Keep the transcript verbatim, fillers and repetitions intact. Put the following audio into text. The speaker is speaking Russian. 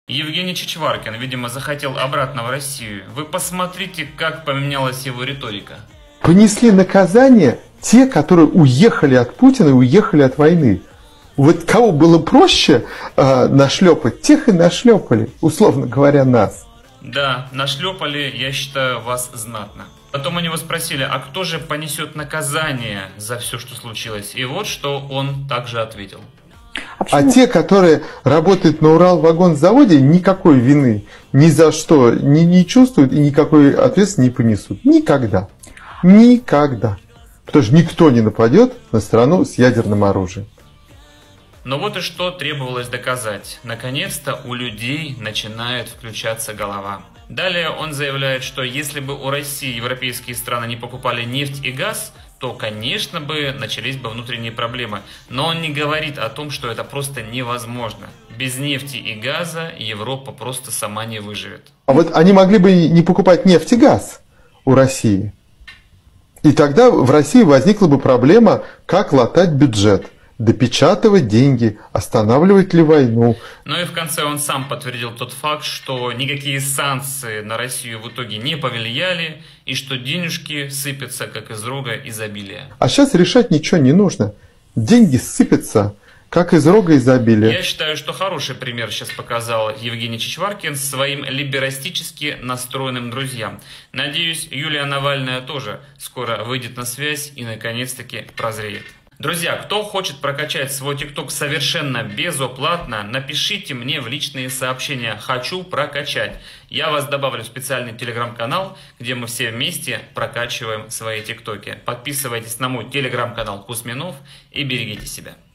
Евгений Чичваркин, видимо, захотел обратно в Россию. Вы посмотрите, как поменялась его риторика. Понесли наказание те, которые уехали от Путина и уехали от войны. Вот кого было проще э, нашлепать, тех и нашлепали, условно говоря, нас. Да, нашлепали, я считаю, вас знатно. Потом у него спросили, а кто же понесет наказание за все, что случилось? И вот что он также ответил. А, а те, которые работают на Уралвагонзаводе, никакой вины ни за что не, не чувствуют и никакой ответственности не понесут. Никогда. Никогда. Потому что никто не нападет на страну с ядерным оружием. Но вот и что требовалось доказать. Наконец-то у людей начинает включаться голова. Далее он заявляет, что если бы у России европейские страны не покупали нефть и газ, то, конечно бы, начались бы внутренние проблемы. Но он не говорит о том, что это просто невозможно. Без нефти и газа Европа просто сама не выживет. А вот они могли бы не покупать нефть и газ у России. И тогда в России возникла бы проблема, как латать бюджет. Допечатывать деньги, останавливать ли войну. Ну и в конце он сам подтвердил тот факт, что никакие санкции на Россию в итоге не повлияли, и что денежки сыпятся как из рога изобилия. А сейчас решать ничего не нужно. Деньги сыпятся как из рога изобилия. Я считаю, что хороший пример сейчас показал Евгений Чичваркин своим либерастически настроенным друзьям. Надеюсь, Юлия Навальная тоже скоро выйдет на связь и наконец-таки прозреет. Друзья, кто хочет прокачать свой ТикТок совершенно безоплатно, напишите мне в личные сообщения «Хочу прокачать». Я вас добавлю в специальный телеграм-канал, где мы все вместе прокачиваем свои ТикТоки. Подписывайтесь на мой телеграм-канал Кузьминов и берегите себя.